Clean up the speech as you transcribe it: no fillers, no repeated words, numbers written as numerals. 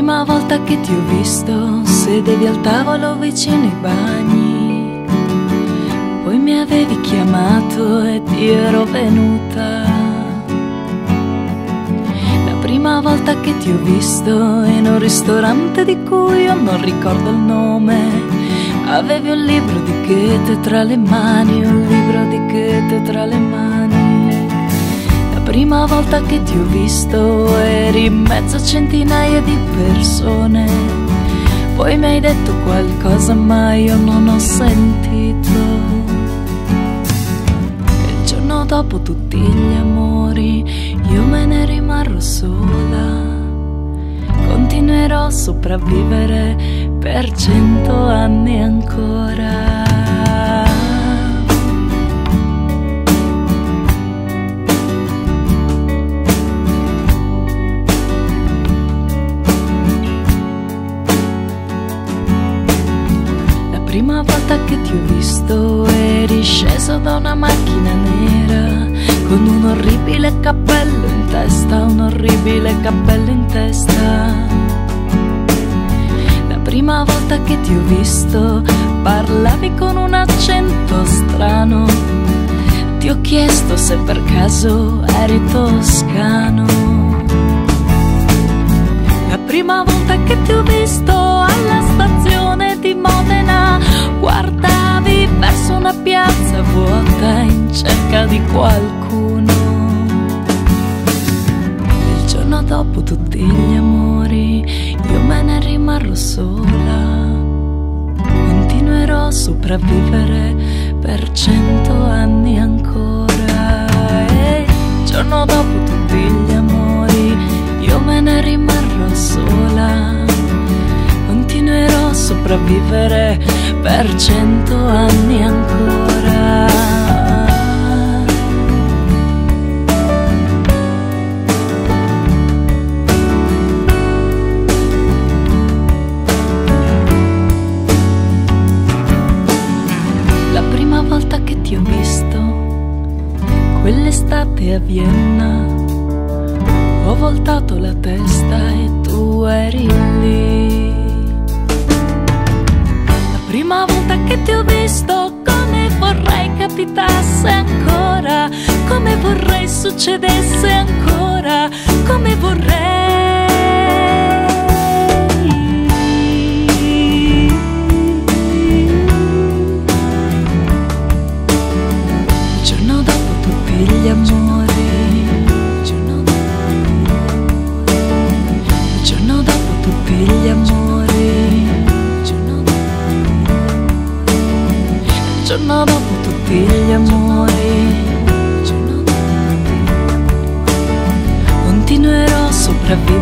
prima volta che ti ho visto sedevi al tavolo vicino ai bagni, poi mi avevi chiamato ed io ero venuta. La prima volta che ti ho visto in un ristorante di cui io non ricordo il nome, avevi un libro di Goethe tra le mani, un libro di Goethe tra le mani. La prima volta che ti ho visto eri in mezzo a centinaia di persone, poi mi hai detto qualcosa ma io non ho sentito. E il giorno dopo tutti gli amori io me ne rimarrò sola. Continuerò a sopravvivere per 100 anni ancora. La prima volta che ti ho visto eri sceso da una macchina nera con un orribile cappello in testa, un orribile cappello in testa. La prima volta che ti ho visto parlavi con un accento strano, ti ho chiesto se per caso eri toscano. La prima volta che ti ho visto alla stazione di Modena guardavi verso una piazza vuota in cerca di qualcuno. Il giorno dopo tutti gli amori io me ne rimarrò sola. Continuerò a sopravvivere per 100 anni ancora. E il giorno dopo tutti gli amori io me ne rimarrò sola. Continuerò a sopravvivere per 100 anni ancora. La prima volta che ti ho visto, quell'estate a Vienna, ho voltato la testa e tu eri lì. La prima volta che ti ho visto, come vorrei capitasse ancora, come vorrei succedesse ancora, come vorrei. Il giorno dopo tutti gli amori, il giorno dopo tutti gli amori, il giorno dopo tutti gli amori, continuerò a sopravvivere